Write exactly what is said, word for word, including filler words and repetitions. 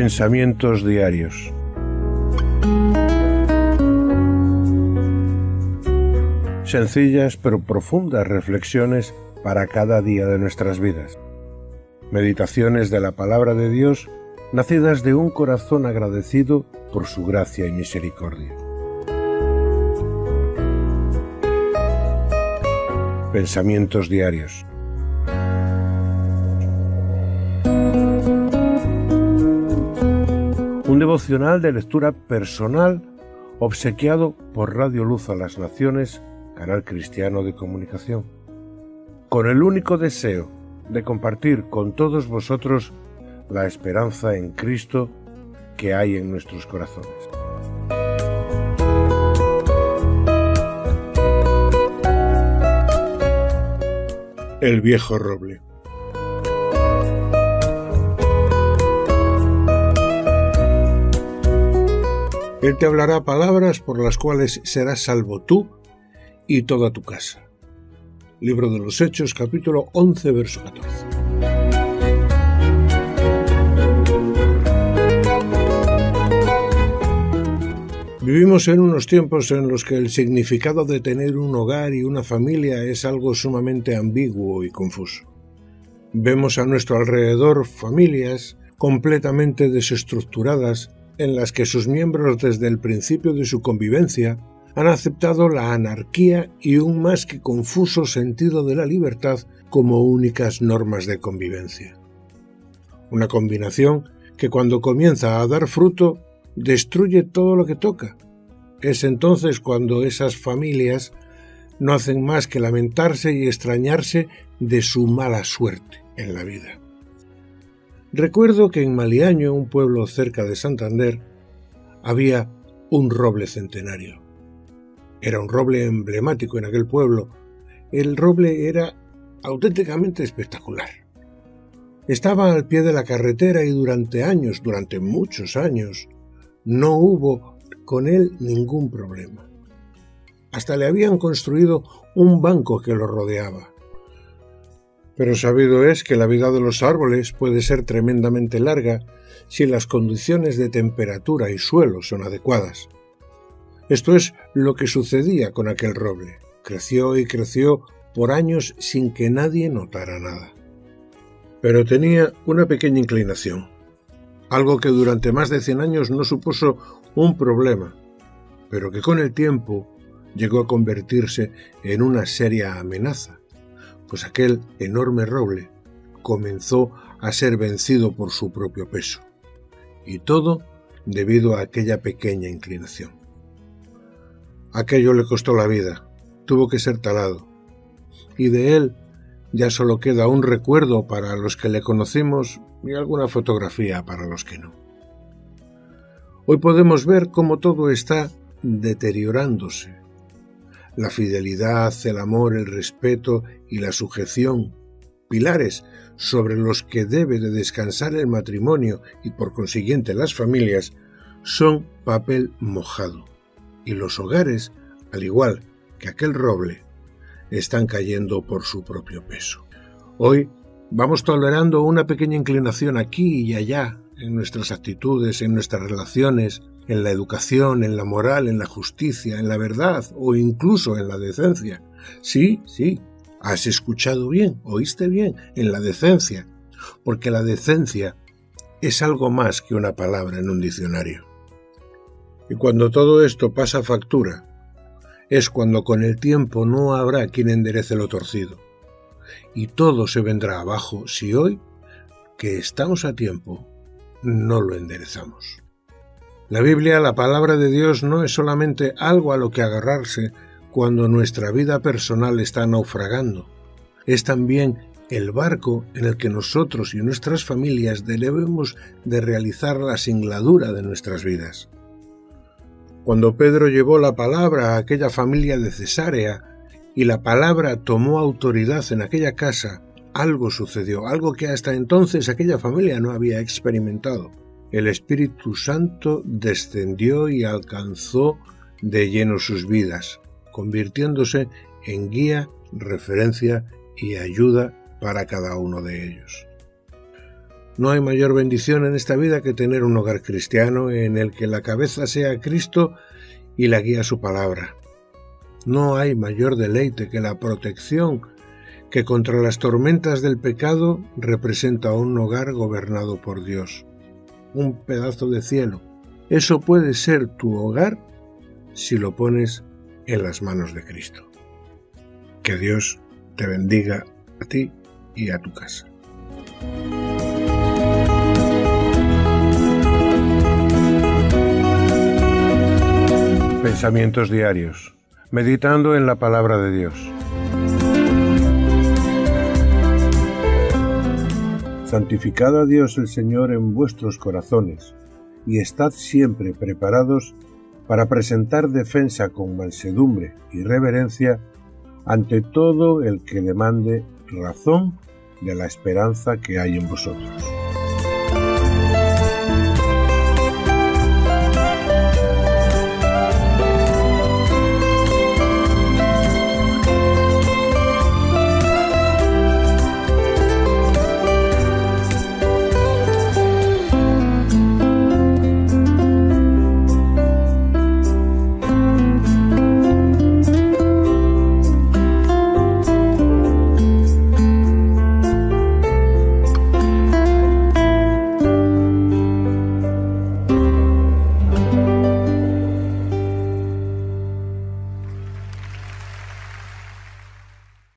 Pensamientos diarios. Sencillas pero profundas reflexiones para cada día de nuestras vidas. Meditaciones de la palabra de Dios, nacidas de un corazón agradecido por su gracia y misericordia. Pensamientos diarios. Un devocional de lectura personal obsequiado por Radio Luz a las Naciones, canal cristiano de comunicación, con el único deseo de compartir con todos vosotros la esperanza en Cristo que hay en nuestros corazones. El viejo roble. Él te hablará palabras por las cuales serás salvo tú y toda tu casa. Libro de los Hechos, capítulo once, verso catorce. Vivimos en unos tiempos en los que el significado de tener un hogar y una familia es algo sumamente ambiguo y confuso. Vemos a nuestro alrededor familias completamente desestructuradas en las que sus miembros desde el principio de su convivencia han aceptado la anarquía y un más que confuso sentido de la libertad como únicas normas de convivencia. Una combinación que cuando comienza a dar fruto destruye todo lo que toca. Es entonces cuando esas familias no hacen más que lamentarse y extrañarse de su mala suerte en la vida. Recuerdo que en Maliaño, un pueblo cerca de Santander, había un roble centenario. Era un roble emblemático en aquel pueblo. El roble era auténticamente espectacular. Estaba al pie de la carretera y durante años, durante muchos años, no hubo con él ningún problema. Hasta le habían construido un banco que lo rodeaba. Pero sabido es que la vida de los árboles puede ser tremendamente larga si las condiciones de temperatura y suelo son adecuadas. Esto es lo que sucedía con aquel roble. Creció y creció por años sin que nadie notara nada. Pero tenía una pequeña inclinación, algo que durante más de cien años no supuso un problema, pero que con el tiempo llegó a convertirse en una seria amenaza, pues aquel enorme roble comenzó a ser vencido por su propio peso, y todo debido a aquella pequeña inclinación. Aquello le costó la vida, tuvo que ser talado, y de él ya solo queda un recuerdo para los que le conocimos y alguna fotografía para los que no. Hoy podemos ver cómo todo está deteriorándose. La fidelidad, el amor, el respeto y la sujeción, pilares sobre los que debe de descansar el matrimonio y por consiguiente las familias, son papel mojado. Y los hogares, al igual que aquel roble, están cayendo por su propio peso. Hoy vamos tolerando una pequeña inclinación aquí y allá en nuestras actitudes, en nuestras relaciones, en la educación, en la moral, en la justicia, en la verdad o incluso en la decencia. Sí, sí, has escuchado bien, oíste bien, en la decencia, porque la decencia es algo más que una palabra en un diccionario. Y cuando todo esto pasa factura, es cuando con el tiempo no habrá quien enderece lo torcido. Y todo se vendrá abajo si hoy, que estamos a tiempo, no lo enderezamos. La Biblia, la palabra de Dios, no es solamente algo a lo que agarrarse cuando nuestra vida personal está naufragando. Es también el barco en el que nosotros y nuestras familias debemos de realizar la singladura de nuestras vidas. Cuando Pedro llevó la palabra a aquella familia de Cesarea y la palabra tomó autoridad en aquella casa, algo sucedió, algo que hasta entonces aquella familia no había experimentado. El Espíritu Santo descendió y alcanzó de lleno sus vidas, convirtiéndose en guía, referencia y ayuda para cada uno de ellos. No hay mayor bendición en esta vida que tener un hogar cristiano en el que la cabeza sea Cristo y la guía su palabra. No hay mayor deleite que la protección que contra las tormentas del pecado representa un hogar gobernado por Dios. Un pedazo de cielo. Eso puede ser tu hogar si lo pones en las manos de Cristo. Que Dios te bendiga a ti y a tu casa. Pensamientos diarios. Meditando en la palabra de Dios. Santificad a Dios el Señor en vuestros corazones, y estad siempre preparados para presentar defensa con mansedumbre y reverencia ante todo el que demande razón de la esperanza que hay en vosotros.